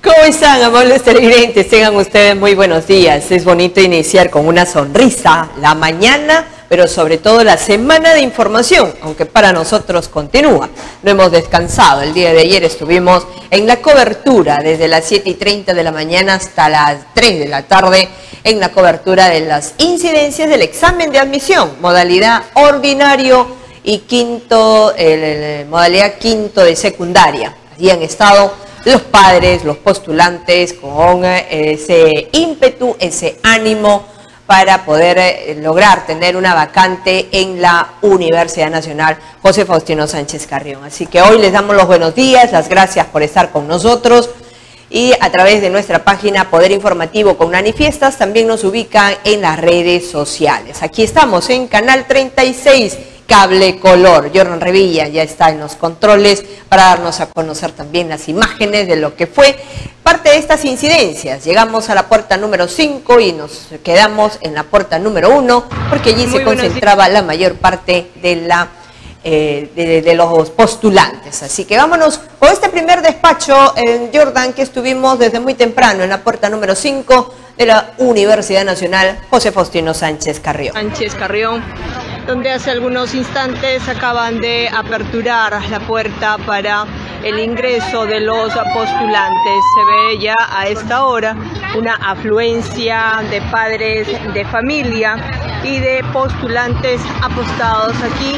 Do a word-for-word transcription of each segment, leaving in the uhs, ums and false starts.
¿Cómo están, amables televidentes? Tengan ustedes muy buenos días. Es bonito iniciar con una sonrisa la mañana, pero sobre todo la semana de información, aunque para nosotros continúa. No hemos descansado. El día de ayer estuvimos en la cobertura desde las siete y treinta de la mañana hasta las tres de la tarde en la cobertura de las incidencias del examen de admisión, modalidad ordinario y quinto, el, el, modalidad quinto de secundaria. Allí han estado los padres, los postulantes con ese ímpetu, ese ánimo para poder lograr tener una vacante en la Universidad Nacional José Faustino Sánchez Carrión. Así que hoy les damos los buenos días, las gracias por estar con nosotros y a través de nuestra página Poder Informativo con Manifiestas también nos ubican en las redes sociales. Aquí estamos en Canal treinta y seis. Cable Color. Jordan Revilla ya está en los controles para darnos a conocer también las imágenes de lo que fue parte de estas incidencias. Llegamos a la puerta número cinco y nos quedamos en la puerta número uno porque allí Muy se concentraba la mayor parte de, la, eh, de, de los postulantes. Así que vámonos con este primer despacho en Jordan que estuvimos desde muy temprano en la puerta número cinco de la Universidad Nacional José Faustino Sánchez Carrión. Sánchez Carrión, donde hace algunos instantes acaban de aperturar la puerta para el ingreso de los postulantes. Se ve ya a esta hora una afluencia de padres de familia y de postulantes apostados aquí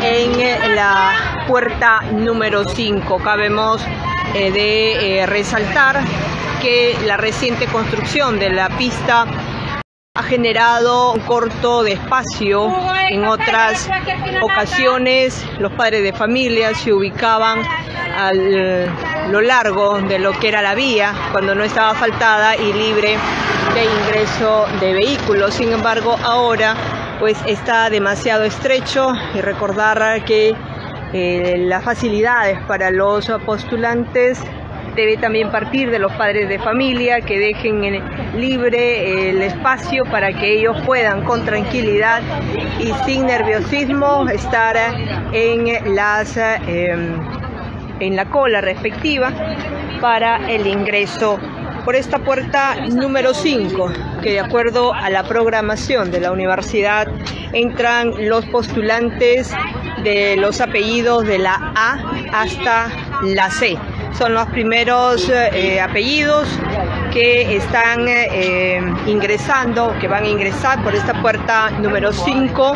en la puerta número cinco. Cabemos eh, de eh, resaltar que la reciente construcción de la pista ha generado un corto de espacio. En otras ocasiones los padres de familia se ubicaban a lo largo de lo que era la vía cuando no estaba asfaltada y libre de ingreso de vehículos. Sin embargo, ahora pues está demasiado estrecho y recordar que eh, las facilidades para los postulantes debe también partir de los padres de familia que dejen libre el espacio para que ellos puedan con tranquilidad y sin nerviosismo estar en, las, eh, en la cola respectiva para el ingreso por esta puerta número cinco, que de acuerdo a la programación de la universidad entran los postulantes de los apellidos de la A hasta la C. Son los primeros eh, apellidos que están eh, ingresando, que van a ingresar por esta puerta número cinco,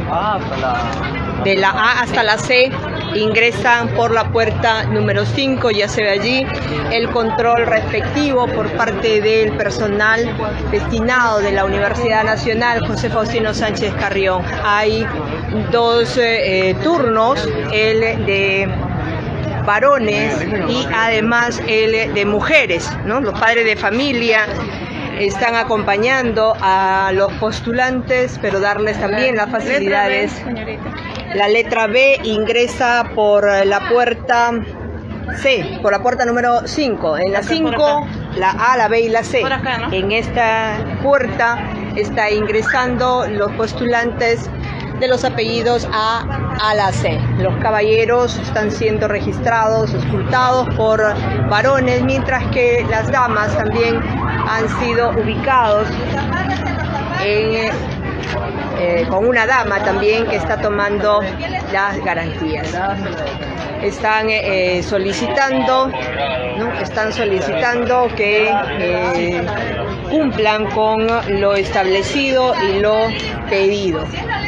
de la A hasta la C, ingresan por la puerta número cinco, ya se ve allí el control respectivo por parte del personal destinado de la Universidad Nacional José Faustino Sánchez Carrión. Hay dos eh, turnos, el de varones y además el de mujeres, ¿no? Los padres de familia están acompañando a los postulantes, pero darles también las facilidades. La letra B ingresa por la puerta C, por la puerta número cinco. En la cinco, la A, la B y la C. En esta puerta está ingresando los postulantes de los apellidos A a la C. Los caballeros están siendo registrados, escrutados por varones, mientras que las damas también han sido ubicados en, eh, con una dama también que está tomando las garantías. Están eh, solicitando, ¿no? Están solicitando que eh, cumplan con lo establecido y lo pedido.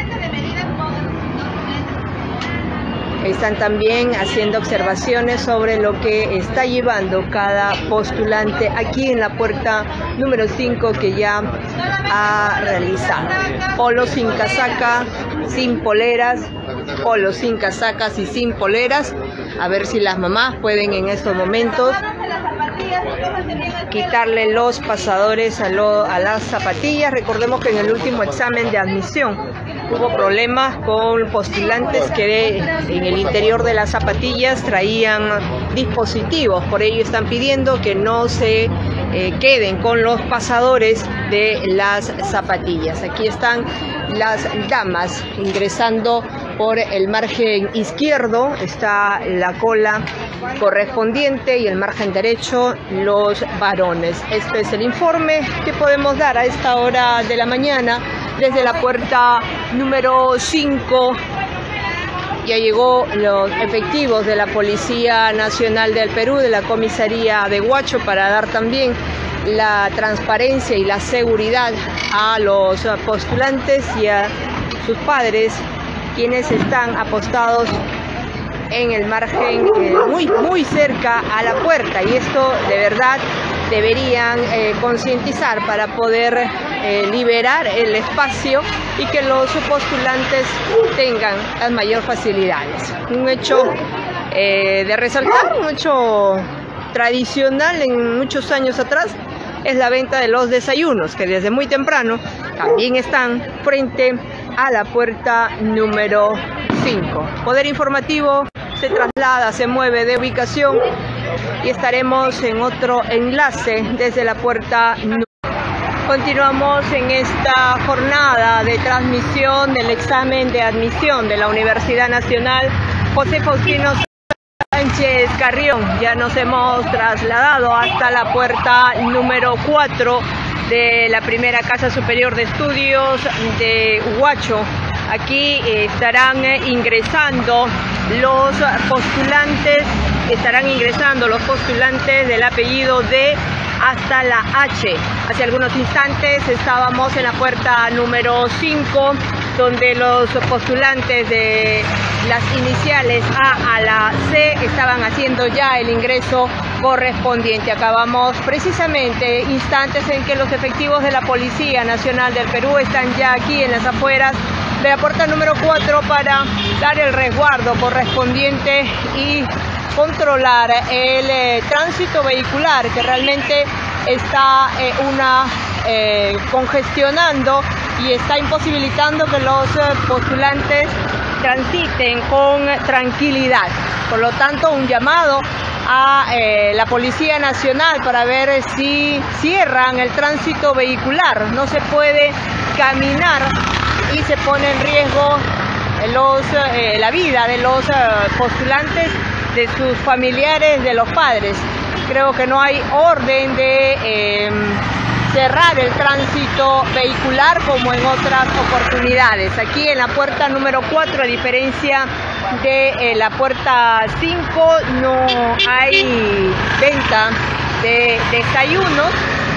Están también haciendo observaciones sobre lo que está llevando cada postulante aquí en la puerta número cinco que ya ha realizado. Polo sin casaca, sin poleras, polo sin casacas y sin poleras. A ver si las mamás pueden en estos momentos quitarle los pasadores a, lo, a las zapatillas. Recordemos que en el último examen de admisión hubo problemas con postulantes que en el interior de las zapatillas traían dispositivos, por ello están pidiendo que no se eh, queden con los pasadores de las zapatillas. Aquí están las damas ingresando por el margen izquierdo está la cola correspondiente y el margen derecho los varones. Este es el informe que podemos dar a esta hora de la mañana desde la puerta número cinco. Ya llegó los efectivos de la Policía Nacional del Perú, de la comisaría de Huacho, para dar también la transparencia y la seguridad a los postulantes y a sus padres, quienes están apostados en el margen eh, muy, muy cerca a la puerta, y esto de verdad deberían eh, concientizar para poder eh, liberar el espacio y que los postulantes tengan las mayores facilidades. Un hecho eh, de resaltar, un hecho tradicional en muchos años atrás, es la venta de los desayunos, que desde muy temprano también están frente a la puerta número cinco. Poder Informativo se traslada, se mueve de ubicación y estaremos en otro enlace desde la puerta número. Continuamos en esta jornada de transmisión del examen de admisión de la Universidad Nacional José Faustino Sánchez Carrión. Ya nos hemos trasladado hasta la puerta número cuatro de la primera Casa Superior de Estudios de Huacho. Aquí estarán ingresando los postulantes, estarán ingresando los postulantes del apellido D hasta la H. Hace algunos instantes estábamos en la puerta número cinco, donde los postulantes de las iniciales A a la C estaban haciendo ya el ingreso correspondiente. Acabamos precisamente instantes en que los efectivos de la Policía Nacional del Perú están ya aquí en las afueras de la puerta número cuatro para dar el resguardo correspondiente y controlar el eh, tránsito vehicular, que realmente está eh, una eh, congestionando y está imposibilitando que los eh, postulantes transiten con tranquilidad. Por lo tanto, un llamado a eh, la Policía Nacional para ver si cierran el tránsito vehicular. No se puede caminar y se pone en riesgo los, eh, la vida de los eh, postulantes, de sus familiares, de los padres. Creo que no hay orden de eh, cerrar el tránsito vehicular como en otras oportunidades. Aquí en la puerta número cuatro, a diferencia de eh, la puerta cinco, no hay venta de desayunos,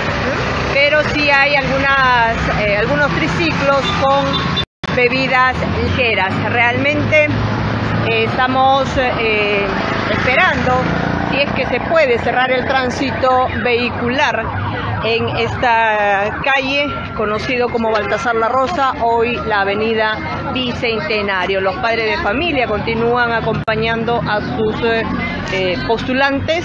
pero sí hay algunas, eh, algunos triciclos con bebidas ligeras. Realmente eh, estamos eh, esperando si es que se puede cerrar el tránsito vehicular en esta calle conocido como Baltasar La Rosa, hoy la avenida Bicentenario. Los padres de familia continúan acompañando a sus eh, postulantes,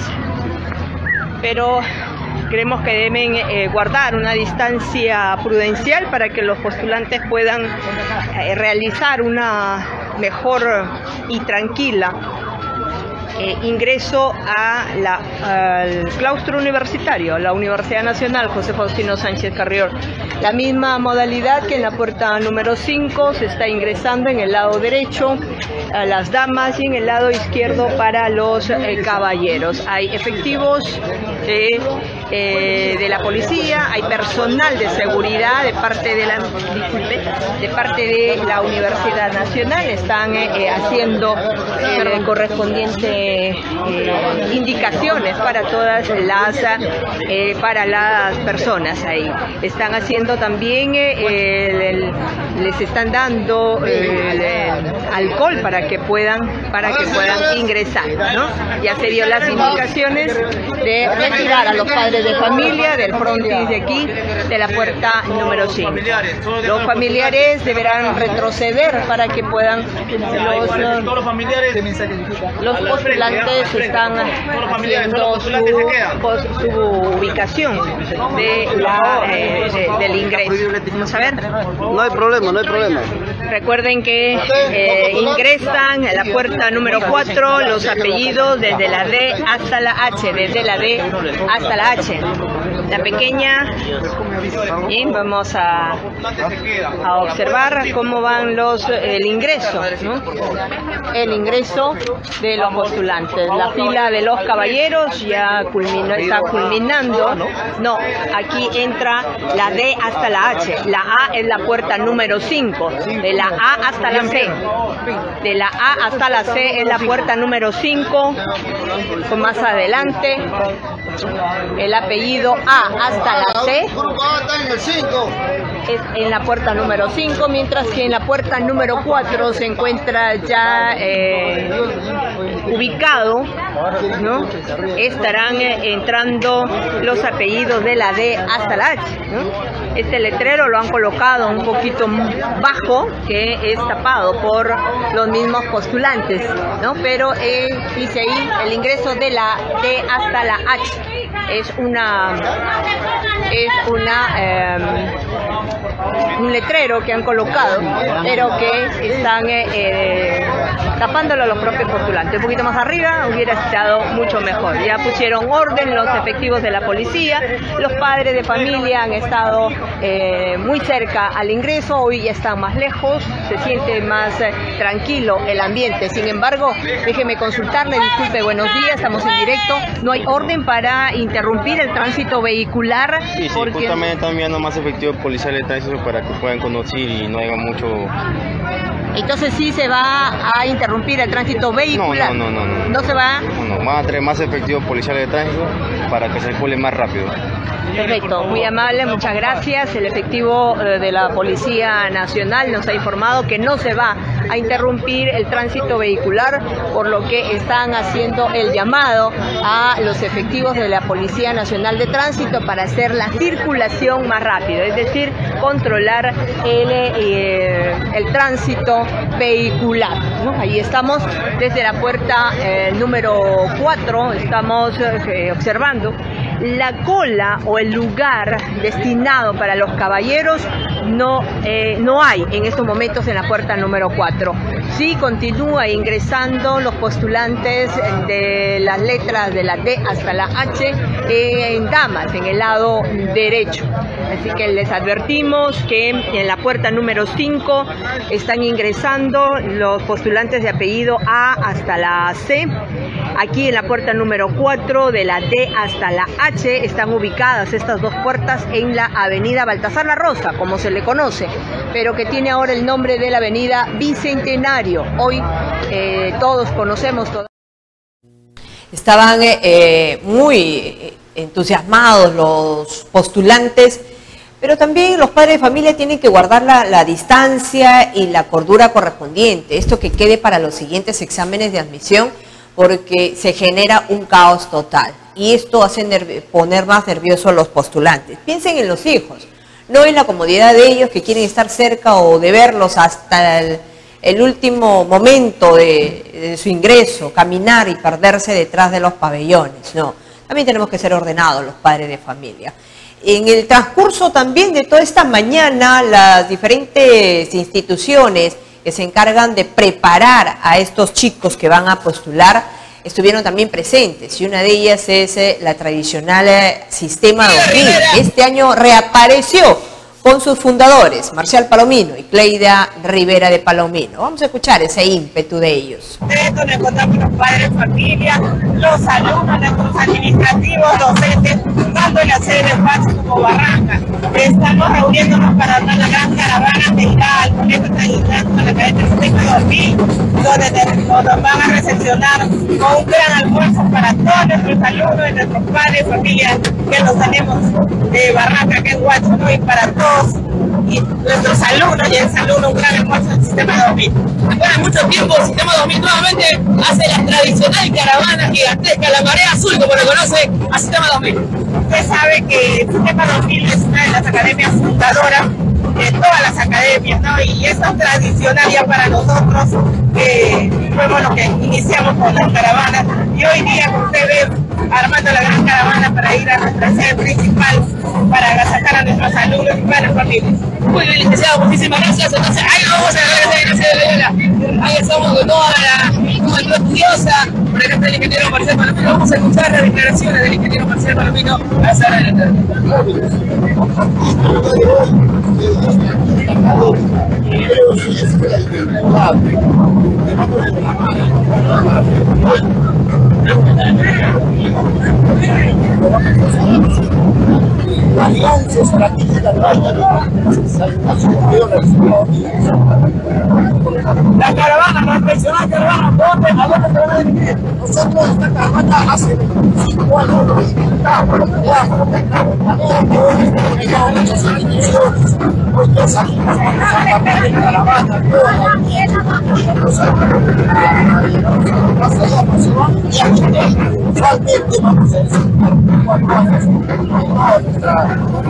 pero creemos que deben eh, guardar una distancia prudencial para que los postulantes puedan eh, realizar una mejor y tranquila eh, ingreso a la, al claustro universitario, la Universidad Nacional José Faustino Sánchez Carrión. La misma modalidad que en la puerta número cinco, se está ingresando en el lado derecho a las damas y en el lado izquierdo para los eh, caballeros. Hay efectivos de, eh, de la policía, hay personal de seguridad de parte de la, disculpe, de parte de la Universidad Nacional. Están eh, haciendo eh, correspondientes eh, indicaciones para todas las eh, para las personas ahí. Están haciendo también eh, el, el, les están dando eh, el, el alcohol para que puedan para que puedan ingresar, ¿no? Ya se dio las indicaciones de retirar a los padres de familia del frontis de aquí, de la puerta número cinco. Los familiares deberán retroceder para que puedan los, los postulantes están haciendo su, su ubicación de la, eh, de, del ingreso. Vamos a ver. No hay problema, no hay problema. Recuerden que eh, ingresan a la puerta número cuatro los apellidos desde la D hasta la H, desde la D hasta la H. la pequeña, y vamos a, a observar cómo van los el ingreso, ¿no? El ingreso de los postulantes. La fila de los caballeros ya culmina, está culminando. No, aquí entra la D hasta la H. La A es la puerta número cinco. De la A hasta la C. De la A hasta la C es la puerta número cinco. Con más adelante el apellido A hasta la C es en la puerta número cinco, mientras que en la puerta número cuatro se encuentra ya eh, ubicado, ¿no? Estarán eh, entrando los apellidos de la D hasta la H, ¿no? Este letrero lo han colocado un poquito bajo, que es tapado por los mismos postulantes, ¿no? Pero eh, dice ahí el ingreso de la D hasta la H. Es una es una eh, un letrero que han colocado, pero que están eh, eh, tapándolo a los propios postulantes. Un poquito más arriba hubiera estado mucho mejor. Ya pusieron orden los efectivos de la policía, los padres de familia han estado eh, muy cerca al ingreso, hoy ya están más lejos, se siente más eh, tranquilo el ambiente. Sin embargo, déjeme consultarle, disculpe, buenos días, estamos en directo, no hay orden para interrumpir el tránsito vehicular. Sí, sí, porque... justamente están enviando más efectivos policiales de tránsito para que puedan conducir y no haya mucho... Entonces sí se va a interrumpir el tránsito vehicular. No, no, no, no. ¿No se va? No, no, van a traer más efectivos policiales de tránsito para que circule más rápido. Perfecto, muy amable, muchas gracias. El efectivo eh, de la Policía Nacional nos ha informado que no se va a interrumpir el tránsito vehicular, por lo que están haciendo el llamado a los efectivos de la Policía Nacional de Tránsito para hacer la circulación más rápido, es decir, controlar el, eh, el tránsito vehicular, ¿no? Ahí estamos desde la puerta eh, número cuatro, estamos eh, observando la cola o el lugar destinado para los caballeros. No, eh, no hay en estos momentos en la puerta número cuatro. Sí continúa ingresando los postulantes de las letras de la D hasta la H eh, en damas, en el lado derecho. Así que les advertimos que en la puerta número cinco están ingresando los postulantes de apellido A hasta la C. Aquí en la puerta número cuatro, de la D hasta la H, están ubicadas estas dos puertas en la avenida Baltasar La Rosa, como se le conoce, pero que tiene ahora el nombre de la avenida Bicentenario. Hoy eh, todos conocemos... Toda... Estaban eh, muy entusiasmados los postulantes, pero también los padres de familia tienen que guardar la, la distancia y la cordura correspondiente. Esto que quede para los siguientes exámenes de admisión, porque se genera un caos total y esto hace poner más nerviosos a los postulantes. Piensen en los hijos, no en la comodidad de ellos que quieren estar cerca o de verlos hasta el, el último momento de, de su ingreso, caminar y perderse detrás de los pabellones. No, también tenemos que ser ordenados los padres de familia. En el transcurso también de toda esta mañana, las diferentes instituciones que se encargan de preparar a estos chicos que van a postular, estuvieron también presentes, y una de ellas es eh, la tradicional eh, Sistema dos mil. Este año reapareció con sus fundadores, Marcial Palomino y Cleida Rivera de Palomino. Vamos a escuchar ese ímpetu de ellos. Donde encontramos los padres de familia, los alumnos, nuestros administrativos, docentes, tanto en la sede de Pacho como Barranca. Estamos reuniéndonos para dar la gran caravana que irá al colegio tradicional con la cadena Sistema dos mil, donde nos van a recepcionar con un gran almuerzo para todos nuestros alumnos y nuestros padres de familia que los tenemos de Barranca, que es Huacho, ¿no? Y para todos y nuestros alumnos y exalumnos un gran almuerzo del Sistema dos mil. Después de mucho tiempo, el Sistema dos mil nuevamente hace la tradicional caravana gigantesca, la marea azul, como lo conoce a Sistema dos mil. Usted sabe que el Sistema dos mil es una de las academias fundadoras de todas las academias, ¿no? Y eso es tradicional ya para nosotros, que fuimos los que iniciamos con las caravanas. Y hoy día, como usted ve, armando la gran caravana para ir a nuestra sede principal, para agasajar a nuestros alumnos y padres de familia. Muy bien, licenciado, muchísimas gracias. Entonces, ahí vamos a ver esa gracia de Loyola. Ahí estamos con toda la juventud estudiosa, por parte acá está el ingeniero Marcial Palomino. Vamos a escuchar las declaraciones del ingeniero Marcial Palomino a esa hora de la tarde. Alianzas estratégicas la caravana, la tradicional caravana, ¿dónde? ¿A dónde se van a dirigir? Nosotros esta caravana hace veinticinco años lo visitamos, lo peleamos, tenemos muchas instituciones, hoy ya salimos a partir de caravana, toda más allá, pues se van y usualmente vamos a decir cuatro años, nuestra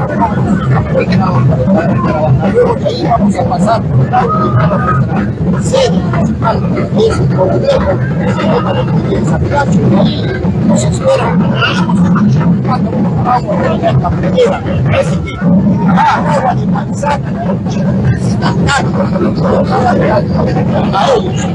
luego de ahí vamos a pasar por la sede nacional, que es el gobierno de San Cacho, y ahí nos esperan, cuando vamos a la campera, así que acá, agua de manzana, necesitan tanto, a ellos.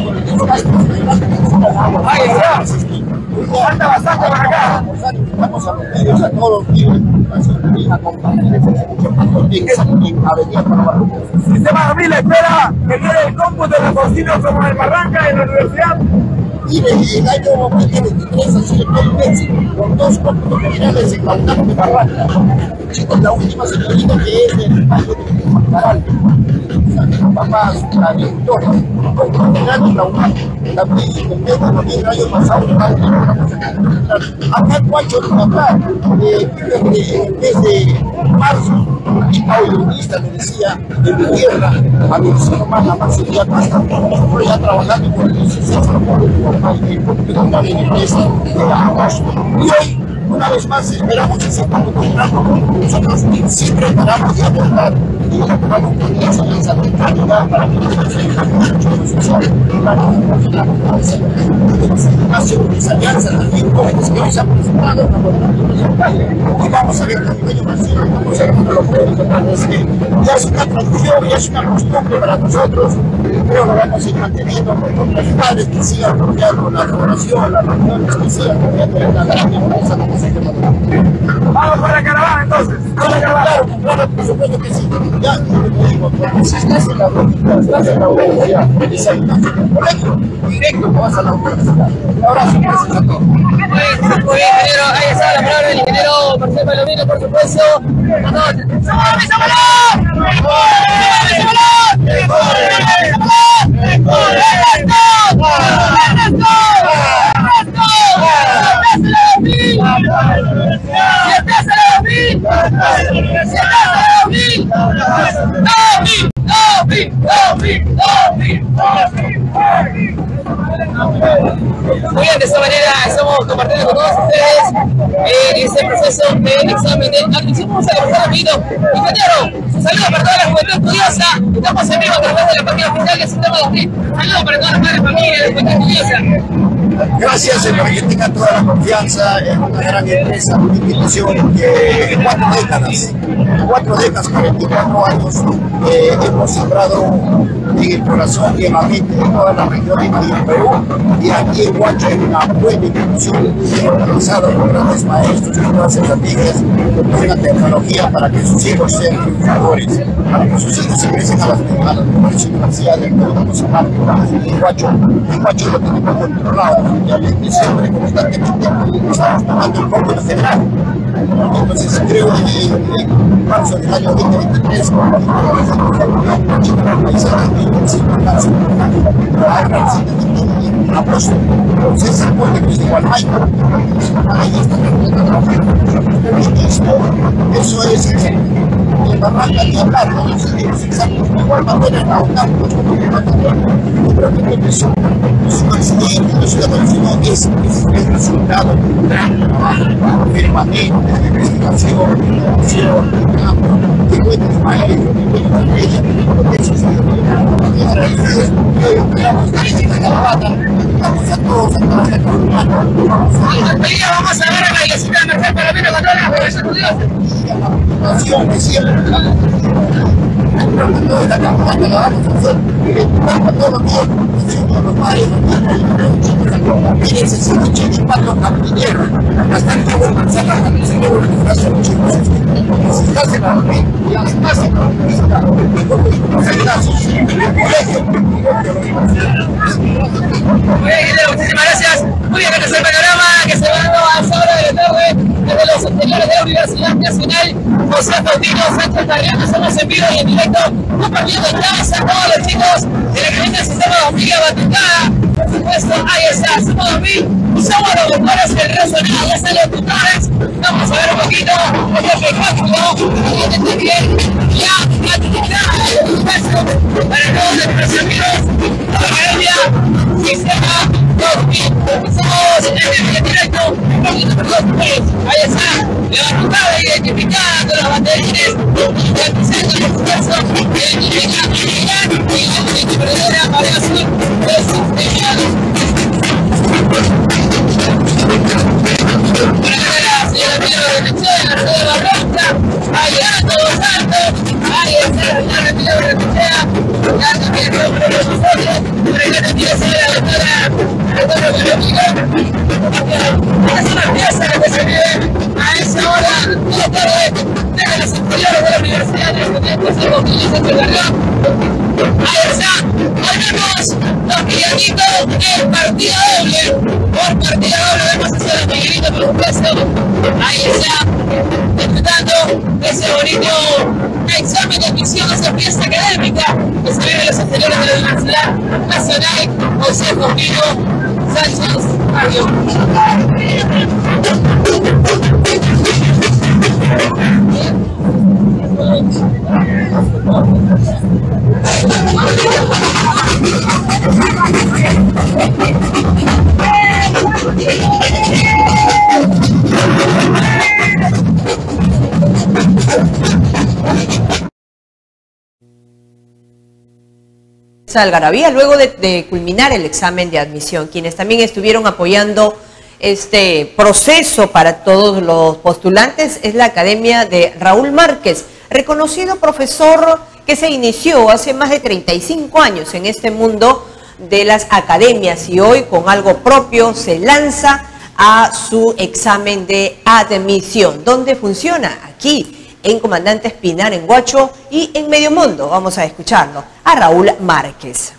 Ahí está. Falta bastante para acá. Vamos a pedirles a todos los libres a acompañar en Avenida Panamá. Sistema dos mil espera que quede el cómputo de los cocinos como en Barranca en la universidad. Y el año veinte veintitrés ha sido el mes con dos cómputos generales en Lautaro de Barranca. Chicos, la última señorita que es del Valle de Macaral. Papás, la directora, con general de la U N A, también en el mes de noviembre del año pasado, acá en Huacho de Macaral, en el mes de marzo, un audiolista me decía de mi tierra, a mi vecino más la Marcelia Pasta, estoy ya trabajando con el dieciséis de público de la empresa de agosto. Y hoy, una vez más, esperamos que se ponga comprando. Nosotros siempre paramos de aportar y ocupamos con la enseñanza de calidad para que nosotros las alianzas también jóvenes que hoy se han presentado y vamos a ver el pequeño Marcelo, vamos a ver cómo lo pueden encontrar. Ya es una tradición, ya es una costumbre para nosotros, pero lo vamos a ir manteniendo con los padres que sigan apoyando la colaboración, las reuniones que sigan apoyando la gran empresa como se llama. Vamos para la caravana entonces. Claro, claro, claro, por supuesto que sí. Ya, como digo, porque si estás en la universidad, estás en la universidad, es ahí, colegio, directo que vas a la universidad. Un abrazo, gracias a todos. Muy bien, ingeniero, ahí está la palabra del ingeniero Marcial Palomino, por supuesto. Muy bien, de esta manera estamos compartiendo con todos ustedes eh, este proceso de examen de admisión. Vamos a levantar el pedido. Ingeniero, un saludo para toda la juventud estudiosa. Estamos en vivo a través de la página oficial del Sistema dos mil. Un saludo para todas las madres familias de la juventud estudiosa. Gracias, señor, que tenga toda la confianza en una gran empresa, una institución que en cuatro décadas, en cuatro décadas, cuarenta y cuatro años, eh, hemos sembrado en el corazón y en la mente de toda la región del Perú, y aquí en Huacho es una buena institución organizada por grandes maestros y todas esas amigas que tengan tecnología para que sus hijos sean triunfadores, para que sus hijos ingresen a las, a las mejores universidades que podemos hablar en Huacho. En Huacho lo tenemos controlado. Obviamente siempre constantemente estamos tomando el foco nacional. Entonces creo que en marzo del año veinte veintitrés agosto entonces se puede que es igual hay eso es en Barranca ni hablar, no los exámenes de igual manera en la U N A P, pero que no es un accidente, no es una condición, es el resultado de un gran trabajo permanente de investigación, de acción, de campo, de buenos maestros, de buenas estrellas, de eso se debe agradecidos, que esperamos que esta caravana, vamos a todos a trabajar con un humano. Vamos a ver a la iglesita de Marcial Palomino con todas las jóvenes estudiosas. Y a la población que siempre Cuando la campaña la vamos a hacer, todos los días, los padres, y necesito ochenta y cuatro campilleros, bastante bueno, sacar la misa de la educación, chicos. Si estás en la dormir, ya estás en la dormir, muchas gracias. Muy bien, Guillermo, muchísimas gracias. Muy bien, este es el panorama que se va dando a esa hora de la tarde desde los exteriores de la Universidad Nacional José Faustino Sánchez Carrión. Estamos en vivo y en directo compartiendo en casa a todos los chicos de la Academia del Sistema dos mil Batucada. Por supuesto, ahí está, somos dos mil, somos los doctores del resonado, ya están los tutores. Vamos a ver un poquito este espectáculo. Viene también la actividad del espacio para todos nuestros amigos de la Academia Sistema dos mil. Somos en el directo, un poquito por los tres. Ahí está, la batucada identificada con los banderines, garantizando el esfuerzo de identificar y la emprendedora María Azul de Sistema. Para la señora Pilar de Benechea, Mercedes Barranca, ahí está todos altos, ahí está la señora Pilar de Benechea, ya también con nosotros, por acá también se ve la doctora, la doctora Verónica. Esta es una pieza que se vive a esa hora de la tarde desde los exteriores de la Universidad Nacional José Faustino Sánchez Carrión. Ahí está, volvemos los Miguelitos en partida doble. Por partida doble vamos a hacer los Miguelitos por supuesto. Ahí está, disfrutando ese bonito examen de admisión a esa fiesta académica que se vive en los exteriores de la Universidad Nacional José Faustino Sánchez Carrión. Algarabía, luego de, de culminar el examen de admisión, quienes también estuvieron apoyando este proceso para todos los postulantes es la Academia de Raúl Márquez, reconocido profesor que se inició hace más de treinta y cinco años en este mundo de las academias y hoy con algo propio se lanza a su examen de admisión. ¿Dónde funciona? Aquí en Comandante Espinar, en Huacho y en Medio Mundo. Vamos a escucharlo a Raúl Márquez.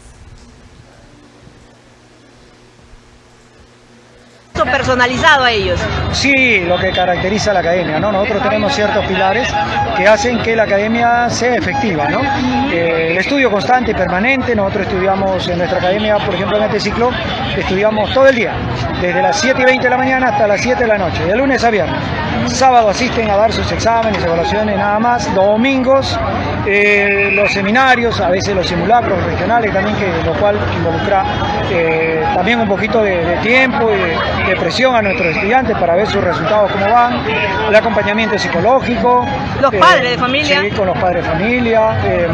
Personalizado a ellos. Sí, lo que caracteriza a la academia, ¿no? Nosotros tenemos ciertos pilares que hacen que la academia sea efectiva, ¿no? Eh, el estudio constante y permanente, nosotros estudiamos en nuestra academia, por ejemplo en este ciclo, estudiamos todo el día, desde las siete y veinte de la mañana hasta las siete de la noche, de lunes a viernes. Sábado asisten a dar sus exámenes, evaluaciones nada más, domingos eh, los seminarios, a veces los simulacros regionales también, que, lo cual involucra eh, también un poquito de, de tiempo y de, de presión a nuestros estudiantes para ver sus resultados cómo van, el acompañamiento psicológico. Los eh, padres de familia. Sí, con los padres de familia. Eh,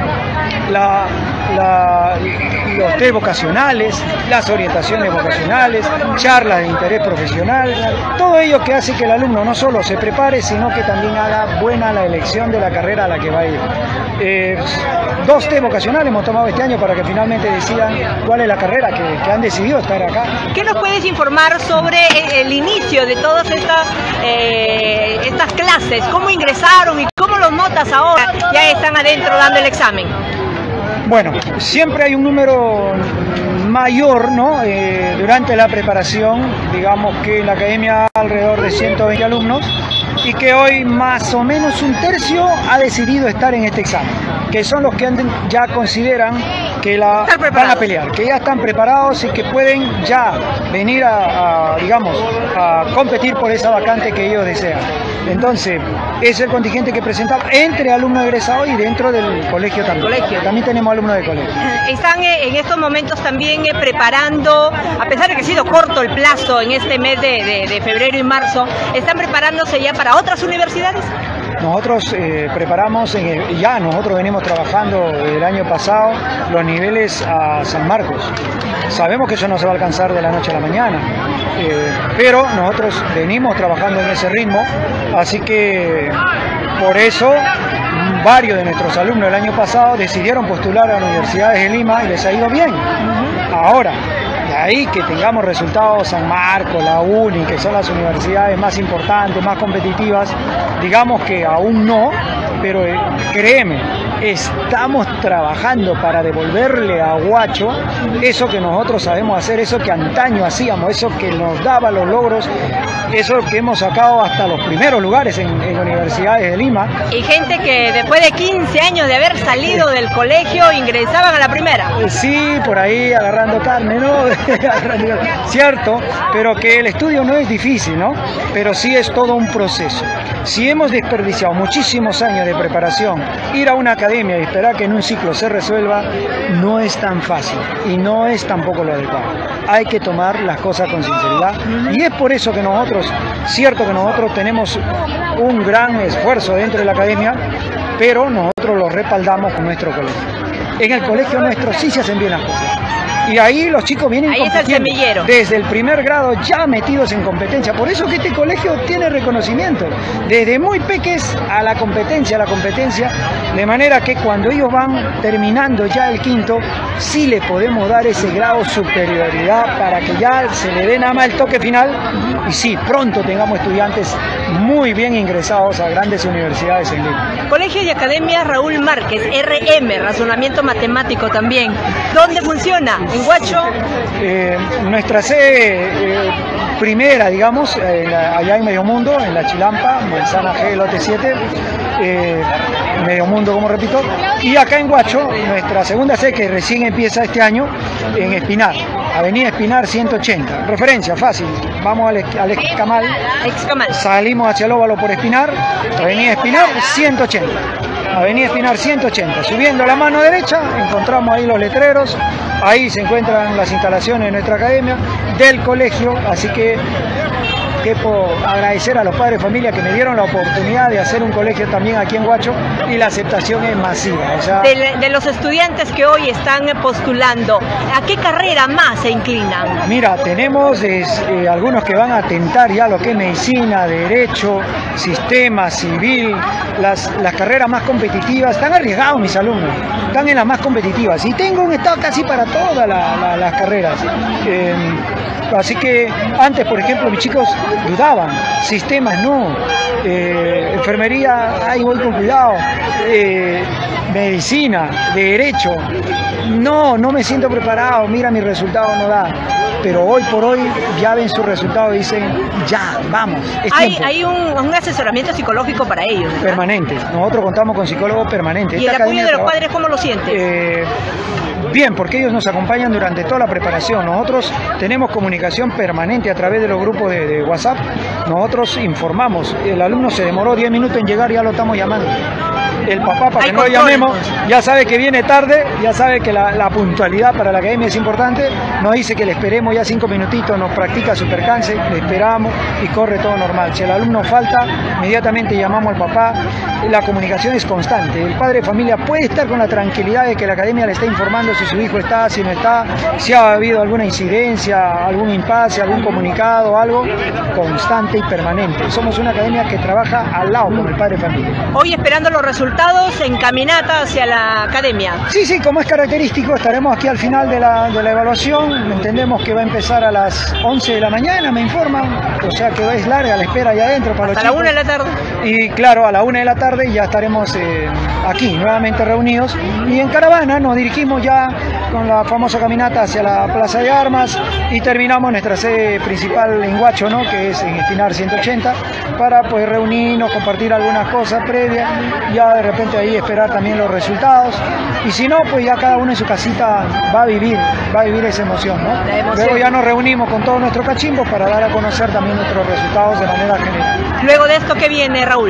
La, la, los test vocacionales, las orientaciones vocacionales, charlas de interés profesional, todo ello que hace que el alumno no solo se prepare, sino que también haga buena la elección de la carrera a la que va a ir. Eh, dos test vocacionales hemos tomado este año para que finalmente decidan cuál es la carrera que, que han decidido estar acá. ¿Qué nos puedes informar sobre el, el inicio de todas estas, eh, estas clases? ¿Cómo ingresaron y cómo los notas ahora? Ya están adentro dando el examen. Bueno, siempre hay un número mayor, ¿no? Eh, durante la preparación, digamos que en la academia alrededor de ciento veinte alumnos y que hoy más o menos un tercio ha decidido estar en este examen, que son los que ya consideran que la van a pelear, que ya están preparados y que pueden ya venir a, a digamos, a competir por esa vacante que ellos desean. Entonces, es el contingente que presentamos entre alumnos egresados y dentro del colegio también. Colegio. También tenemos alumnos de colegio. Están en estos momentos también preparando, a pesar de que ha sido corto el plazo en este mes de, de, de febrero y marzo, ¿están preparándose ya para otras universidades? Nosotros eh, preparamos, en el, ya nosotros venimos trabajando el año pasado los niveles a San Marcos. Sabemos que eso no se va a alcanzar de la noche a la mañana, eh, pero nosotros venimos trabajando en ese ritmo, así que por eso varios de nuestros alumnos el año pasado decidieron postular a universidades de Lima y les ha ido bien. Ahora, de ahí que tengamos resultados San Marcos, la UNI, que son las universidades más importantes, más competitivas, digamos que aún no, pero eh, créeme, estamos trabajando para devolverle a Huacho eso que nosotros sabemos hacer, eso que antaño hacíamos, eso que nos daba los logros, eso que hemos sacado hasta los primeros lugares en, en universidades de Lima. Y gente que después de quince años de haber salido del colegio ingresaban a la primera. Sí, por ahí agarrando carne, ¿no? Cierto, pero que el estudio no es difícil, ¿no? Pero sí es todo un proceso. Si hemos desperdiciado muchísimos años de preparación, ir a una academia y esperar que en un ciclo se resuelva, no es tan fácil y no es tampoco lo adecuado. Hay que tomar las cosas con sinceridad y es por eso que nosotros, cierto que nosotros tenemos un gran esfuerzo dentro de la academia, pero nosotros lo respaldamos con nuestro colegio. En el colegio nuestro sí se hacen bien las cosas. Y ahí los chicos vienen ahí es el semillero. Desde el primer grado ya metidos en competencia. Por eso que este colegio tiene reconocimiento. Desde muy peques a la competencia, a la competencia. De manera que cuando ellos van terminando ya el quinto, sí le podemos dar ese grado superioridad para que ya se le dé nada más el toque final. Y sí, pronto tengamos estudiantes muy bien ingresados a grandes universidades en Lima. Colegio y Academia Raúl Márquez, R M, razonamiento matemático también. ¿Dónde funciona? ¿En Huacho? Eh, nuestra sede eh, primera, digamos, eh, la, allá en Medio Mundo, en la Chilampa, Manzana G, lote siete, eh, Medio Mundo, como repito, y acá en Huacho, nuestra segunda sede que recién empieza este año, en Espinar, Avenida Espinar ciento ochenta, referencia fácil, vamos al, al Excamal, Excamal, salimos hacia el óvalo por Espinar, Avenida Espinar ciento ochenta. Avenida Espinar ciento ochenta, subiendo la mano derecha encontramos ahí los letreros, ahí se encuentran las instalaciones de nuestra academia, del colegio, así que quiero agradecer a los padres de familia que me dieron la oportunidad de hacer un colegio también aquí en Huacho y la aceptación es masiva. O sea, de, de los estudiantes que hoy están postulando, ¿a qué carrera más se inclinan? Mira, tenemos es, eh, algunos que van a atentar ya lo que es medicina, derecho, sistema, civil, las, las carreras más competitivas. Están arriesgados mis alumnos, están en las más competitivas y tengo un estado casi para todas la, la, las carreras. Eh, así que antes, por ejemplo, mis chicos dudaban, sistemas no, eh, enfermería, ahí voy con cuidado, eh, medicina, derecho, no, no me siento preparado, mira mi resultado no da, pero hoy por hoy ya ven su resultado y dicen, ya, vamos, es Hay, tiempo. hay un, un asesoramiento psicológico para ellos, ¿verdad? Permanente, nosotros contamos con psicólogos permanentes. ¿Y el Esta apoyo de los trabaja, padres cómo lo sienten? Eh, Bien, porque ellos nos acompañan durante toda la preparación. Nosotros tenemos comunicación permanente a través de los grupos de, de WhatsApp. Nosotros informamos. El alumno se demoró diez minutos en llegar, ya lo estamos llamando. El papá, para que no lo llamemos, ya sabe que viene tarde, ya sabe que la, la puntualidad para la academia es importante. Nos dice que le esperemos ya cinco minutitos, nos practica su percance, le esperamos y corre todo normal. Si el alumno falta, inmediatamente llamamos al papá. La comunicación es constante. El padre de familia puede estar con la tranquilidad de que la academia le está informando si su hijo está, si no está, si ha habido alguna incidencia, algún impasse, algún comunicado, algo constante y permanente. Somos una academia que trabaja al lado con el padre de familia. Hoy esperando los resultados en caminata hacia la academia. Sí, sí, como es característico, estaremos aquí al final de la, de la evaluación. Entendemos que va a empezar a las once de la mañana, me informan, o sea que es larga la espera allá adentro para los chicos. A la una de la tarde. Y claro, a la una de la tarde ya estaremos eh, aquí nuevamente reunidos y en caravana nos dirigimos ya con la famosa caminata hacia la Plaza de Armas y terminamos nuestra sede principal en Huacho, ¿no? Que es en Espinar ciento ochenta, para pues reunirnos, compartir algunas cosas previas, ya de repente ahí esperar también los resultados y si no, pues ya cada uno en su casita va a vivir, va a vivir esa emoción, ¿no? emoción. Luego ya nos reunimos con todos nuestros cachimbos para dar a conocer también nuestros resultados de manera general. Luego de esto, ¿qué viene, Raúl?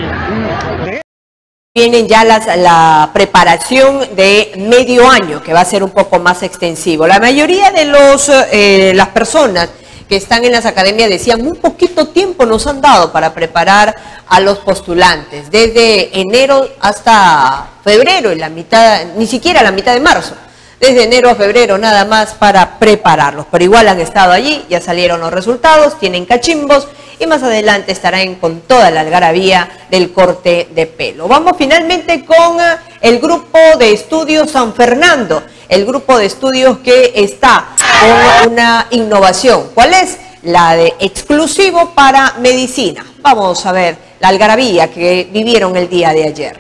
De Vienen ya las, la preparación de medio año, que va a ser un poco más extensivo. La mayoría de los, eh, las personas que están en las academias decían, muy poquito tiempo nos han dado para preparar a los postulantes, desde enero hasta febrero, en la mitad, ni siquiera la mitad de marzo. desde enero a febrero nada más para prepararlos, pero igual han estado allí, ya salieron los resultados, tienen cachimbos y más adelante estarán con toda la algarabía del corte de pelo. Vamos finalmente con el grupo de estudios San Fernando, el grupo de estudios que está con una innovación. ¿Cuál es? La de exclusivo para medicina. Vamos a ver la algarabía que vivieron el día de ayer.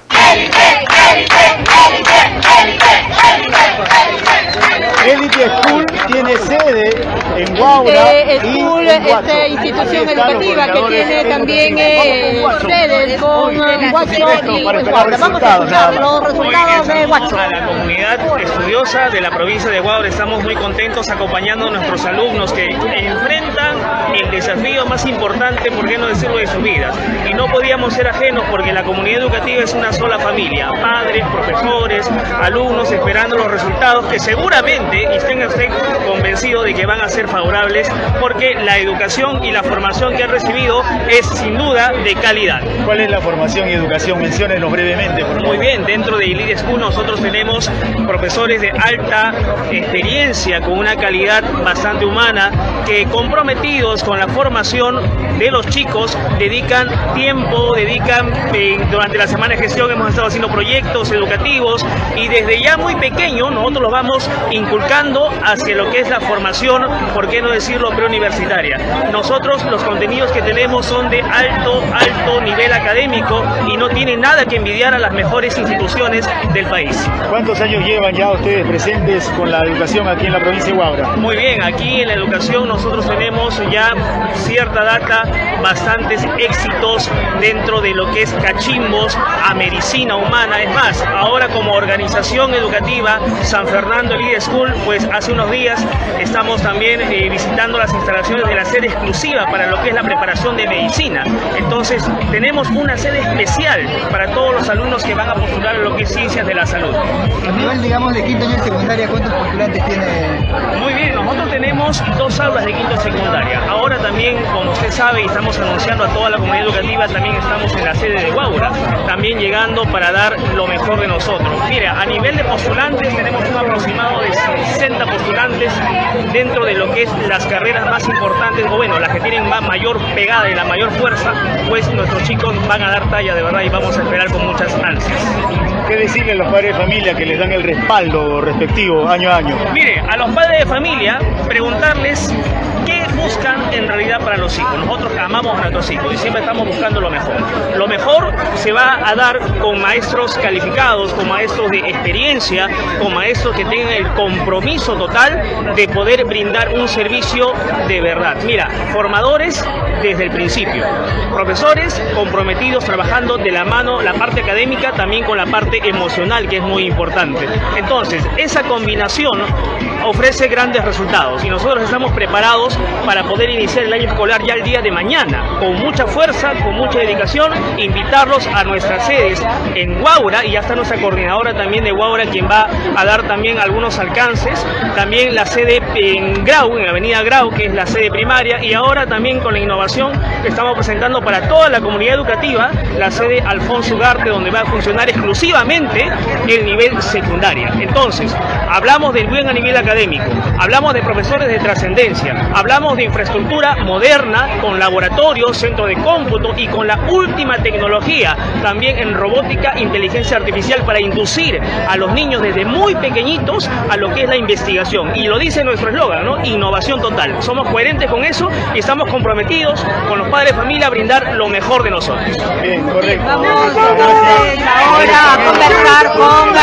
Elite School tiene sede en Guaura eh, y School, en Huacho. esta institución educativa que tiene también eh, sedes con Huacho y Guaura. Vamos a escuchar los resultados de Huacho. A la comunidad estudiosa de la provincia de Guaura estamos muy contentos acompañando a nuestros alumnos que enfrentan el desafío más importante, por qué no decirlo, de sus vidas. Y no podíamos ser ajenos porque la comunidad educativa es una sola familia, padres, profesores, alumnos, esperando los resultados que seguramente, y estén usted convencido de que van a ser favorables, porque la educación y la formación que han recibido es sin duda de calidad. ¿Cuál es la formación y educación? Menciónenos brevemente, por favor. Muy bien, dentro de Elite School nosotros tenemos profesores de alta experiencia, con una calidad bastante humana, que comprometidos con la formación de los chicos, dedican tiempo, dedican, eh, durante la semana de gestión hemos estado haciendo proyectos educativos y desde ya muy pequeño nosotros los vamos inculcando hacia lo que es la formación, por qué no decirlo, preuniversitaria. Nosotros los contenidos que tenemos son de alto, alto nivel académico y no tienen nada que envidiar a las mejores instituciones del país. ¿Cuántos años llevan ya ustedes presentes con la educación aquí en la provincia de Huaura? Muy bien, aquí en la educación nosotros tenemos ya cierta data, bastantes éxitos dentro de lo que es cachimbos a medicina humana. Es más, ahora como organización educativa San Fernando Elite School, pues hace unos días estamos también eh, visitando las instalaciones de la sede exclusiva para lo que es la preparación de medicina. Entonces tenemos una sede especial para todos los alumnos que van a postular lo que es ciencias de la salud. A nivel, digamos, de quinto año de secundaria, ¿cuántos postulantes tiene? Muy bien, nosotros tenemos dos aulas de quinto de secundaria. Ahora también, como usted sabe, y estamos anunciando a toda la comunidad educativa, también estamos en la sede de Guaura, también llegando para dar lo mejor de nosotros. Mira, a nivel de postulantes tenemos un aproximado de sesenta postulantes dentro de lo que es las carreras más importantes, o bueno, las que tienen más, mayor pegada y la mayor fuerza, pues nuestros chicos van a dar talla de verdad y vamos a esperar con muchas ansias. ¿Qué decirle a los padres de familia que les dan el respaldo respectivo año a año? Mire, a los padres de familia, preguntarles qué buscan en realidad para los hijos. Nosotros amamos a nuestros hijos y siempre estamos buscando lo mejor. Lo mejor se va a dar con maestros calificados, con maestros de experiencia, con maestros que tengan el compromiso total de poder brindar un servicio de verdad. Mira, formadores desde el principio, profesores comprometidos trabajando de la mano la parte académica también con la parte emocional, que es muy importante. Entonces, esa combinación ofrece grandes resultados y nosotros estamos preparados para poder iniciar el año escolar ya el día de mañana, con mucha fuerza, con mucha dedicación, invitarlos a nuestras sedes en Guaura, y ya está nuestra coordinadora también de Guaura, quien va a dar también algunos alcances, también la sede en Grau, en la avenida Grau, que es la sede primaria, y ahora también con la innovación que estamos presentando para toda la comunidad educativa, la sede Alfonso Ugarte, donde va a funcionar exclusivamente el nivel secundaria. Entonces, hablamos del buen a nivel académico, hablamos de profesores de trascendencia, hablamos de infraestructura moderna con laboratorios, centro de cómputo y con la última tecnología también en robótica, inteligencia artificial, para inducir a los niños desde muy pequeñitos a lo que es la investigación. Y lo dice nuestro eslogan, ¿no? Innovación total. Somos coherentes con eso y estamos comprometidos con los padres de familia a brindar lo mejor de nosotros. Bien, correcto. Vamos entonces ahora a conversar con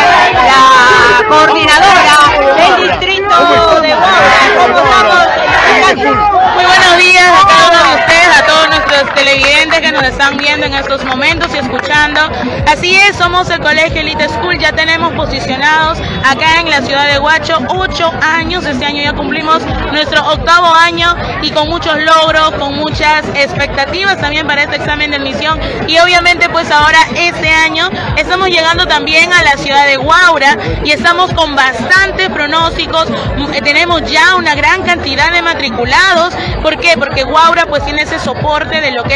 la coordinadora del distrito de Guaura. ¿Cómo estamos? Muy buenos días a cada uno de ustedes, a todos nuestros televidentes que nos están viendo en estos momentos y escuchando. Así es, somos el Colegio Elite School, ya tenemos posicionados acá en la ciudad de Huacho ocho años, este año ya cumplimos nuestro octavo año y con muchos logros, con muchas expectativas también para este examen de admisión, y obviamente pues ahora este año estamos llegando también a la ciudad de Guaura y estamos con bastantes pronósticos, tenemos ya una gran cantidad de matriculados. ¿Por qué? Porque Guaura pues tiene ese soporte de lo que es Elite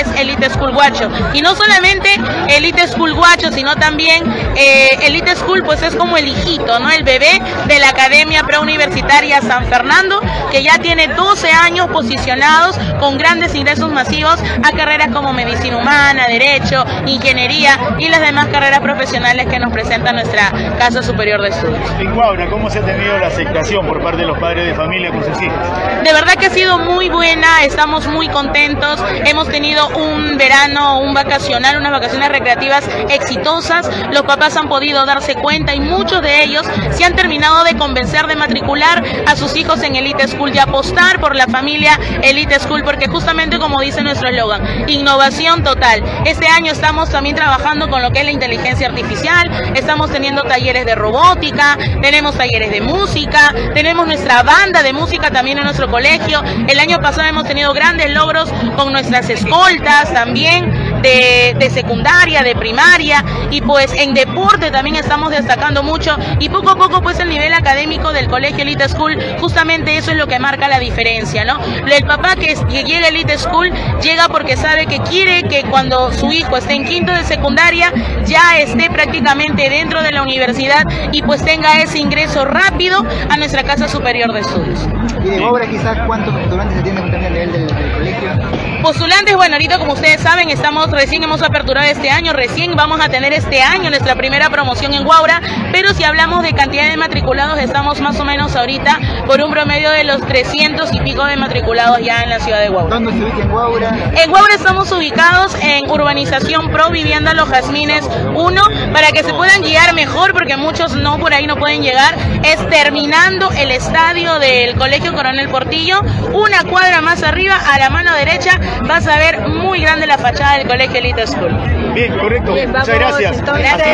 Elite School Huacho. Y no solamente Elite School Huacho, sino también eh, Elite School, pues es como el hijito, ¿no? El bebé de la Academia Preuniversitaria San Fernando, que ya tiene doce años posicionados con grandes ingresos masivos a carreras como medicina humana, derecho, ingeniería y las demás carreras profesionales que nos presenta nuestra Casa Superior de Estudios. En Huaura, ¿cómo se ha tenido la aceptación por parte de los padres de familia con sus hijos? De verdad que ha sido muy buena, estamos muy contentos, hemos tenido un verano, un vacacional, unas vacaciones recreativas exitosas, los papás han podido darse cuenta y muchos de ellos se han terminado de convencer de matricular a sus hijos en Elite School, de apostar por la familia Elite School, porque justamente como dice nuestro eslogan, innovación total. Este año estamos también trabajando con lo que es la inteligencia artificial, estamos teniendo talleres de robótica, tenemos talleres de música, tenemos nuestra banda de música también en nuestro colegio. El año pasado hemos tenido grandes logros con nuestras escoltas también de, de secundaria, de primaria, y pues en deporte también estamos destacando mucho, y poco a poco pues el nivel académico del colegio Elite School, justamente eso es lo que marca la diferencia, ¿no? El papá que, que llega a Elite School llega porque sabe que quiere que cuando su hijo esté en quinto de secundaria ya esté prácticamente dentro de la universidad y pues tenga ese ingreso rápido a nuestra Casa Superior de Estudios. Y de obra quizás cuántos postulantes se tienen también a nivel del, del colegio. Postulantes, bueno, ahorita como ustedes saben, estamos recién hemos aperturado este año, recién vamos a tener este año nuestra primera promoción en Huaura, pero si hablamos de cantidad de matriculados, estamos más o menos ahorita por un promedio de los trescientos y pico de matriculados ya en la ciudad de Huaura. ¿Dónde se ubica en Huaura? En Huaura estamos ubicados en Urbanización Pro Vivienda Los Jazmines uno, para que se puedan guiar mejor, porque muchos no por ahí no pueden llegar, es terminando el estadio del Colegio Coronel Portillo, una cuadra más arriba, a la mano derecha, vas a ver muy grande la fachada del Colegio Elite School. Bien, correcto. Bien, Muchas vamos, gracias. entonces, Así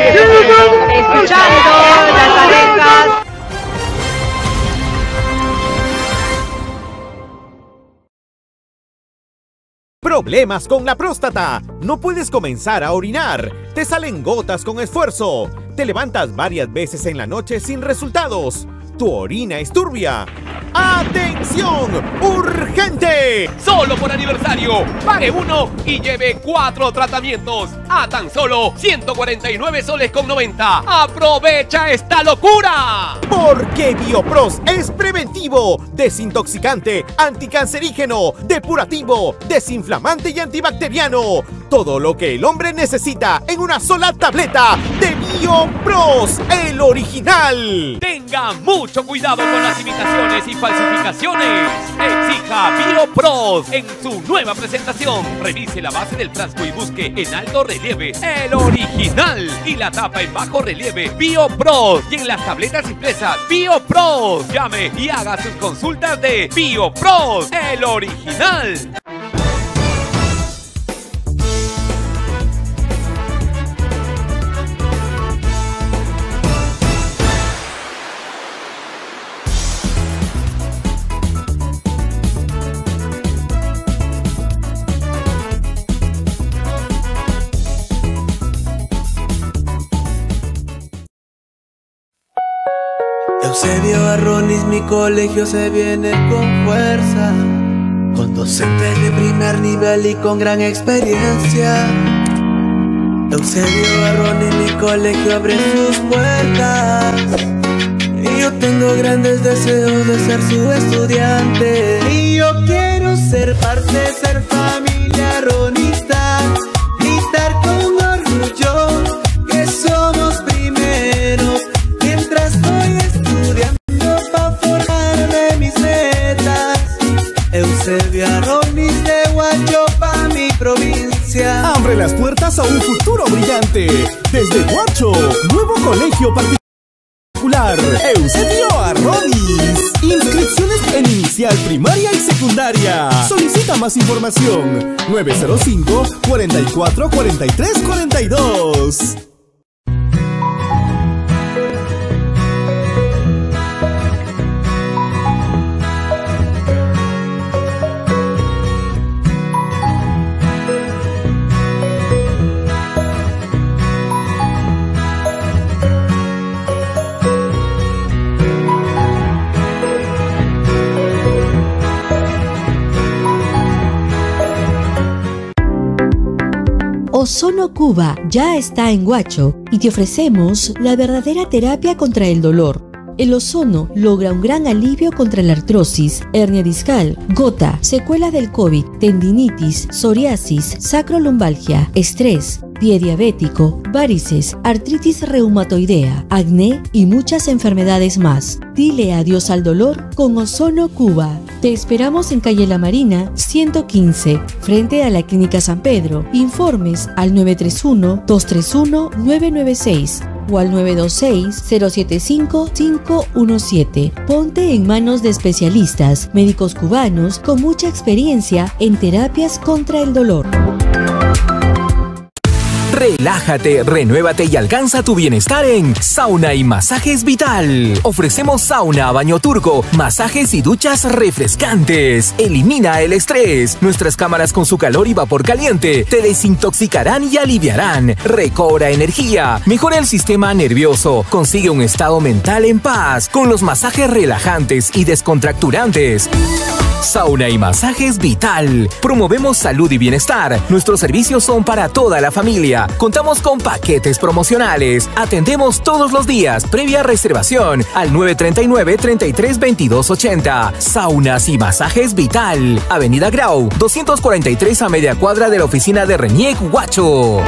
escuchando las alertas. Problemas con la próstata. No puedes comenzar a orinar. Te salen gotas con esfuerzo. Te levantas varias veces en la noche sin resultados. Tu orina es turbia. ¡Atención! ¡Urgente! Solo por aniversario, pague uno y lleve cuatro tratamientos a tan solo ciento cuarenta y nueve soles con noventa. ¡Aprovecha esta locura! Porque Biopros es preventivo, desintoxicante, anticancerígeno, depurativo, desinflamante y antibacteriano. Todo lo que el hombre necesita en una sola tableta de Biopros, el original. Tenga mucho cuidado con las imitaciones y falsificaciones. Exija Biopros en su nueva presentación. Revise la base del frasco y busque en alto relieve el original y la tapa en bajo relieve Biopros, y en las tabletas impresas Biopros. Llame y haga sus consultas de Biopros, el original. Eusebio Arronis, mi colegio se viene con fuerza, con docentes de primer nivel y con gran experiencia. Eusebio Arronis, mi colegio abre sus puertas, y yo tengo grandes deseos de ser su estudiante. Y yo quiero ser parte, ser familia arronista, gritar con orgullo que somos primeros, mientras estoy estudiando pa' formarme mis metas. Eusebio Arronis de Huacho pa' mi provincia. Abre las puertas a un futuro brillante. Desde Huacho, nuevo colegio particular Eusebio Arronis. Inscripciones en inicial, primaria y secundaria. Solicita más información nueve cero cinco, cuatro cuatro, cuatro tres, cuatro dos. Ozono Cuba ya está en Huacho y te ofrecemos la verdadera terapia contra el dolor. El ozono logra un gran alivio contra la artrosis, hernia discal, gota, secuela del COVID, tendinitis, psoriasis, sacrolumbalgia, estrés, pie diabético, varices, artritis reumatoidea, acné y muchas enfermedades más. Dile adiós al dolor con Ozono Cuba. Te esperamos en calle La Marina, ciento quince, frente a la Clínica San Pedro. Informes al nueve tres uno, dos tres uno, nueve nueve seis o al nueve dos seis, cero siete cinco, cinco uno siete. Ponte en manos de especialistas, médicos cubanos con mucha experiencia en terapias contra el dolor. Relájate, renuévate y alcanza tu bienestar en Sauna y Masajes Vital. Ofrecemos sauna, baño turco, masajes y duchas refrescantes. Elimina el estrés. Nuestras cámaras con su calor y vapor caliente te desintoxicarán y aliviarán. Recobra energía. Mejora el sistema nervioso. Consigue un estado mental en paz con los masajes relajantes y descontracturantes. Sauna y Masajes Vital. Promovemos salud y bienestar. Nuestros servicios son para toda la familia. Contamos con paquetes promocionales. Atendemos todos los días. Previa reservación al nueve tres nueve, treinta y tres, veintidós ochenta. Saunas y Masajes Vital. Avenida Grau, doscientos cuarenta y tres a media cuadra de la oficina de RENIEC Huacho.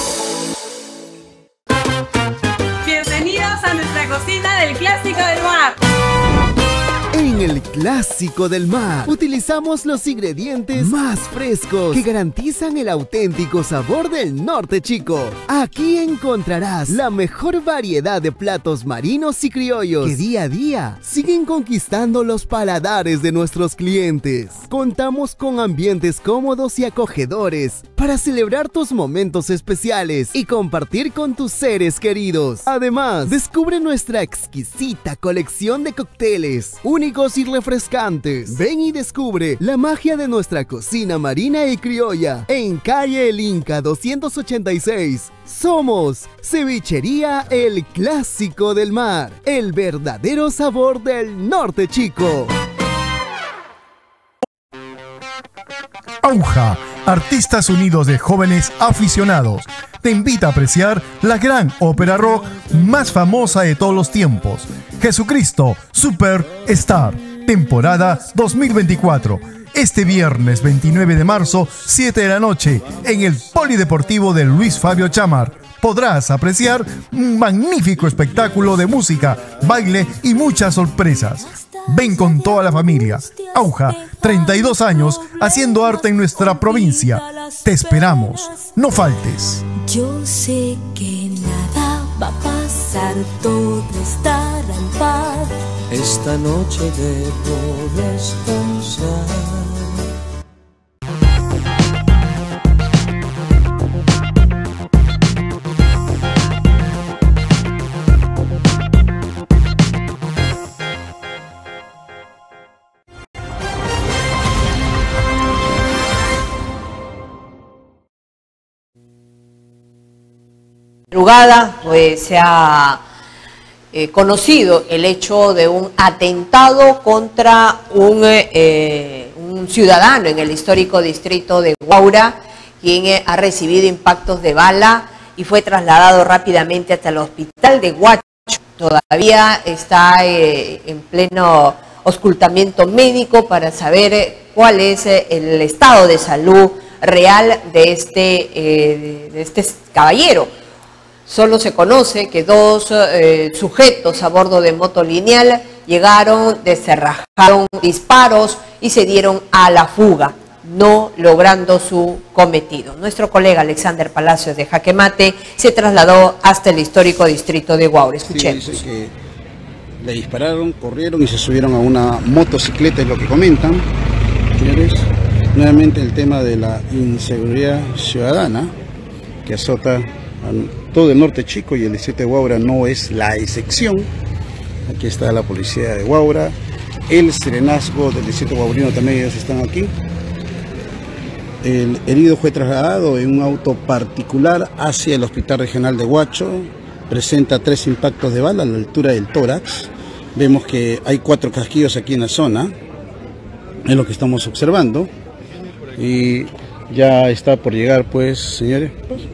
Bienvenidos a nuestra cocina del Clásico del Mar. En el Clásico del Mar utilizamos los ingredientes más frescos que garantizan el auténtico sabor del norte chico. Aquí encontrarás la mejor variedad de platos marinos y criollos que día a día siguen conquistando los paladares de nuestros clientes. Contamos con ambientes cómodos y acogedores para celebrar tus momentos especiales y compartir con tus seres queridos. Además, descubre nuestra exquisita colección de cócteles únicos y refrescantes. Ven y descubre la magia de nuestra cocina marina y criolla en calle El Inca doscientos ochenta y seis. Somos Cevichería El Clásico del Mar, el verdadero sabor del norte chico. Auja, Artistas Unidos de Jóvenes Aficionados, te invita a apreciar la gran ópera rock más famosa de todos los tiempos, Jesucristo Superstar, temporada dos mil veinticuatro. Este viernes veintinueve de marzo, siete de la noche, en el Polideportivo de Luis Fabio Chamar. Podrás apreciar un magnífico espectáculo de música, baile y muchas sorpresas. Ven con toda la familia. Auja, treinta y dos años haciendo arte en nuestra provincia. Te esperamos. No faltes. Yo sé que nada va a pasar, todo estará en paz. Esta noche debo descansar. Madrugada, pues se ha eh, conocido el hecho de un atentado contra un, eh, un ciudadano en el histórico distrito de Guaura, quien eh, ha recibido impactos de bala y fue trasladado rápidamente hasta el hospital de Huacho. Todavía está eh, en pleno auscultamiento médico para saber eh, cuál es eh, el estado de salud real de este, eh, de este caballero. Solo se conoce que dos eh, sujetos a bordo de moto lineal llegaron, descerrajaron disparos y se dieron a la fuga, no logrando su cometido. Nuestro colega Alexander Palacios de Jaque Mate se trasladó hasta el histórico distrito de Guaura. Escuchemos. Sí, dice que le dispararon, corrieron y se subieron a una motocicleta, es lo que comentan. Señores, nuevamente el tema de la inseguridad ciudadana que azota a todo el norte chico y el distrito de Guaura no es la excepción. Aquí está la policía de Guaura, el serenazgo del distrito guaurino también, ellos están aquí. El herido fue trasladado en un auto particular hacia el hospital regional de Huacho. Presenta tres impactos de bala a la altura del tórax. Vemos que hay cuatro casquillos aquí en la zona, es lo que estamos observando. Y Ya está por llegar, pues, señores.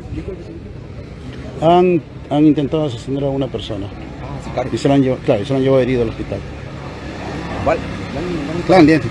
Han, han intentado asesinar a una persona. Y se lo han llevado, claro, se lo han llevado herido al hospital. ¿Cuál? Clan idéntico.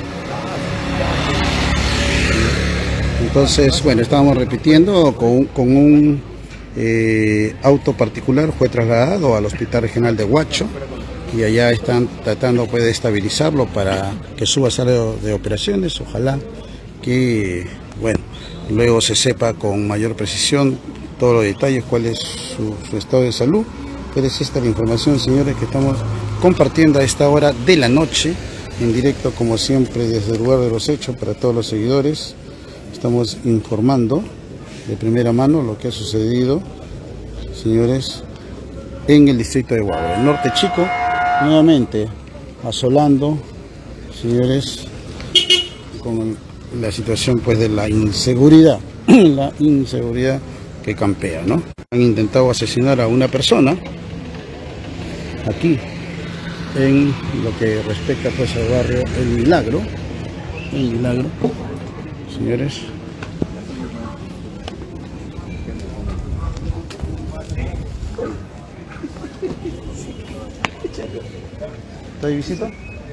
Entonces, bueno, estábamos repitiendo, con, un- con un eh, auto particular fue trasladado al Hospital Regional de Huacho y allá están tratando, pues, de estabilizarlo para que suba a sala de operaciones. Ojalá que, bueno, luego se sepa con mayor precisión todos los detalles, cuál es su, su estado de salud. Pero es esta la información, señores, que estamos compartiendo a esta hora de la noche, en directo, como siempre, desde el lugar de los hechos para todos los seguidores. Estamos informando de primera mano lo que ha sucedido, señores, en el distrito de Huánuco. El norte chico, nuevamente asolando, señores, con la situación, pues, de la inseguridad, la inseguridad que campea, ¿no? Han intentado asesinar a una persona aquí, en lo que respecta, pues, al barrio El Milagro, El Milagro, señores. ¿Está de visita?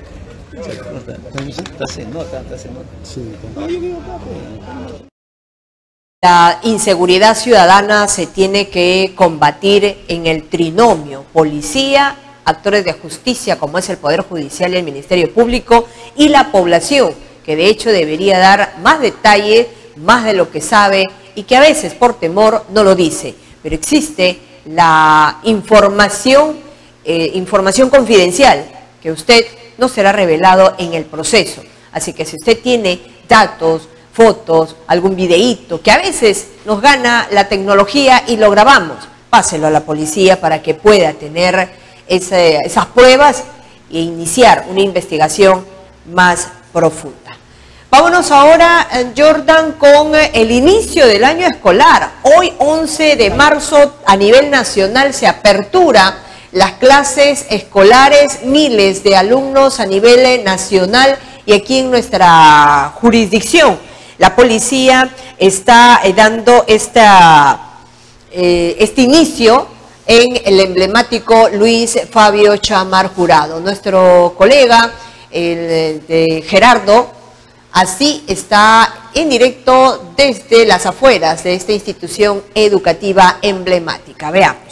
Estás en nota, estás en nota. Sí. No, yo vivo acá, pues. La inseguridad ciudadana se tiene que combatir en el trinomio: policía, actores de justicia como es el Poder Judicial y el Ministerio Público, y la población, que de hecho debería dar más detalle, más de lo que sabe y que a veces por temor no lo dice. Pero existe la información, eh, información confidencial, que usted no será revelado en el proceso. Así que si usted tiene datos, fotos, algún videíto, que a veces nos gana la tecnología y lo grabamos, páselo a la policía para que pueda tener ese, esas pruebas e iniciar una investigación más profunda. Vámonos ahora, Jordan, con el inicio del año escolar. Hoy, once de marzo, a nivel nacional se apertura las clases escolares, miles de alumnos a nivel nacional y aquí en nuestra jurisdicción. La policía está eh, dando esta, eh, este inicio en el emblemático Luis Fabio Chamar Jurado. Nuestro colega, el de Gerardo, así está en directo desde las afueras de esta institución educativa emblemática. Veamos.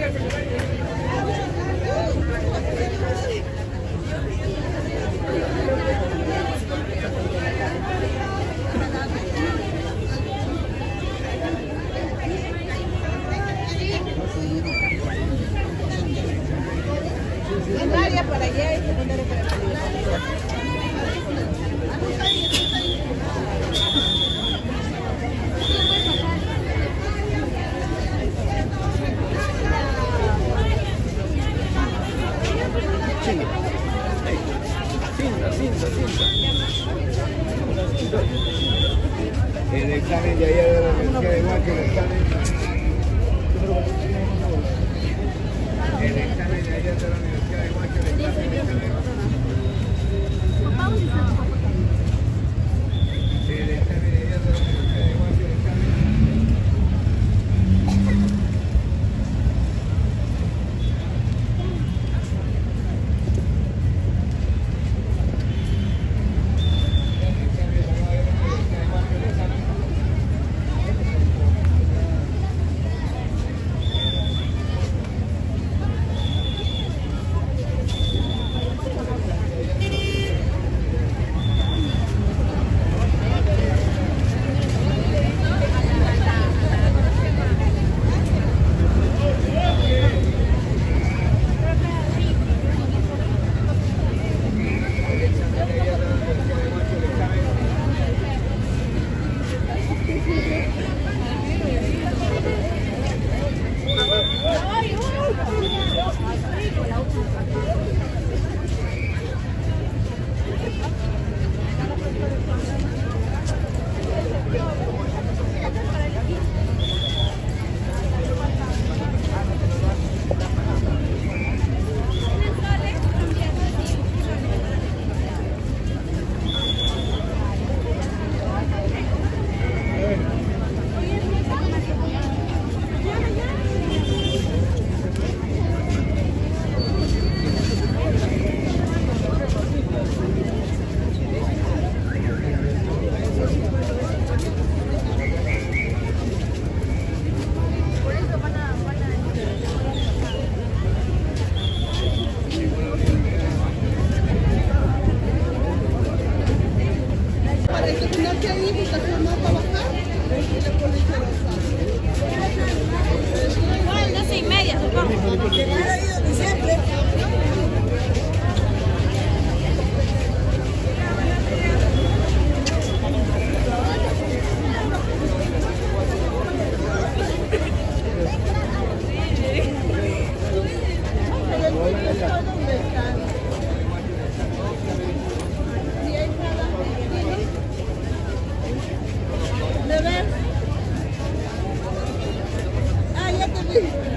Primaria para allá y secundaria para acá. Cinta, cinta, cinta. El examen de ayer de la Universidad de Huacho, el examen. El examen de ayer de la Universidad de Huacho, el examen. El examen de ayer de la Universidad de Huacho, el examen. Ah, ya te vi.